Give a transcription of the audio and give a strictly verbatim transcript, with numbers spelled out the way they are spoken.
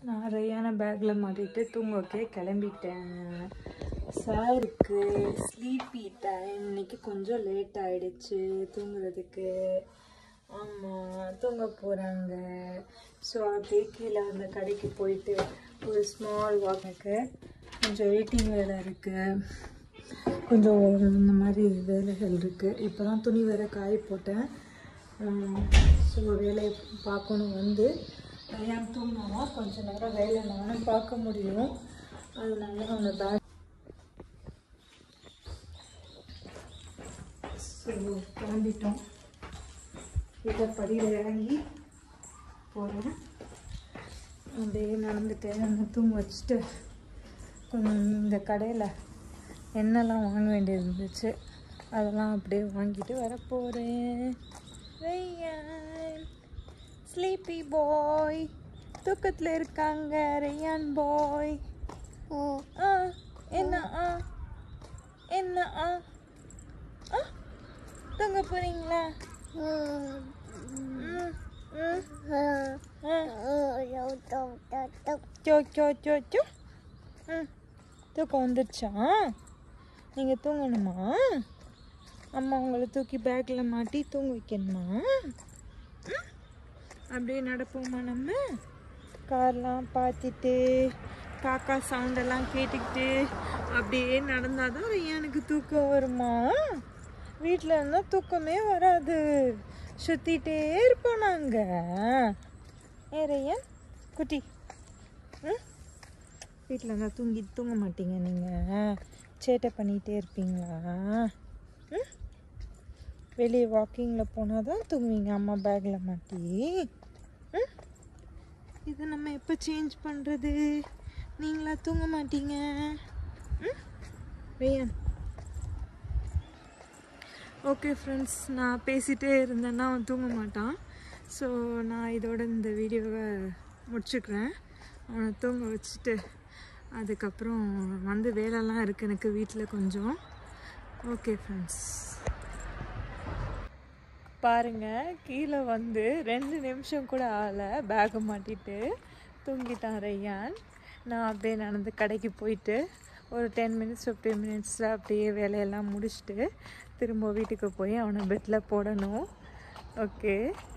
நான் ரெய்யான பேக்கில் மாட்டிட்டு தூங்க வைக்க கிளம்பிட்டேன். சாருக்கு ஸ்லீப்பி டைம். இன்னைக்கு கொஞ்சம் லேட் ஆகிடுச்சு தூங்குறதுக்கு. ஆமாம், தூங்க போகிறாங்க. ஸோ அப்படியே கீழே அந்த கடைக்கு போயிட்டு ஒரு ஸ்மால் வாக்கு கொஞ்சம் வெயிட்டிங் வேலை இருக்குது, கொஞ்சம் இந்த மாதிரி வேலைகள் இருக்குது. இப்போ தான் துணி வேறு காய போட்டேன். ஸோ வேலையை பார்க்கணும். வந்து ஏன் தூங்கினா கொஞ்சம் நேரம் வேலை நானும் பார்க்க முடியும். அதனால அவங்க பேக் ஸோ கிளம்பிட்டோம். இதை படியில் இறங்கி போகிறேன். அப்படியே நடந்துட்டு அந்த தூங்க வச்சுட்டு கொஞ்சம் இந்த கடையில் எண்ணெய்லாம் வாங்க வேண்டியது இருந்துச்சு, அதெல்லாம் அப்படியே வாங்கிட்டு வர போகிறேன். ரெய்யான் ஸ்லீப்பி பாய் தூக்கத்தில் இருக்காங்க. ரெய்யான் பாய். ஓ ஆ என்ன ஆ என்ன ஆ ஆ தூங்க போகிறீங்களா? சோ சோ சோ சோ ம் தூக்கம் வந்துடுச்சா? நீங்கள் தூங்கணுமா? அம்மா உங்களை தூக்கி பேக்கில் மாட்டி தூங்க வைக்கணுமா? அப்படியே நடப்போமா நம்ம? கார்லாம் பார்த்துட்டு காக்கா சவுண்டெல்லாம் கேட்டுக்கிட்டு அப்படியே நடந்தால் தான் எனக்கு தூக்கம் வருமா? வீட்டில் இருந்தால் தூக்கமே வராது, சுற்றிகிட்டே இருப்போம் நாங்கள். ஏறையன் குட்டி, ம் வீட்டில் இருந்தால் தூங்கி தூங்க மாட்டீங்க நீங்கள், சேட்டை பண்ணிகிட்டே இருப்பீங்களா? ம் வெளியே வாக்கிங்கில் போனால் தான் தூங்குவீங்க அம்மா பேக்கில் மாட்டி. ம் இதை நம்ம எப்போ சேஞ்ச் பண்ணுறது? நீங்களா தூங்க மாட்டீங்க. ம் வேன் ஓகே ஃப்ரெண்ட்ஸ், நான் பேசிகிட்டே இருந்தேன்னா அவன் தூங்க மாட்டான். ஸோ நான் இதோட இந்த வீடியோவை முடிச்சுக்கிறேன். அவனை தூங்க வச்சுட்டு அதுக்கப்புறம் வந்து வேலைலாம் இருக்குது எனக்கு வீட்டில் கொஞ்சம். ஓகே ஃப்ரெண்ட்ஸ், பாருங்கள் கீழே வந்து ரெண்டு நிமிஷம் கூட ஆகலை, பேக்கை மாட்டிட்டு தூங்கிட்டான் ரெய்யான். நான் அப்படியே நடந்து கடைக்கு போயிட்டு ஒரு டென் மினிட்ஸ் ஃபிஃப்டீன் மினிட்ஸில் அப்படியே வேலையெல்லாம் முடிச்சுட்டு திரும்ப வீட்டுக்கு போய் அவனை பெட்டில் போடணும். ஓகே.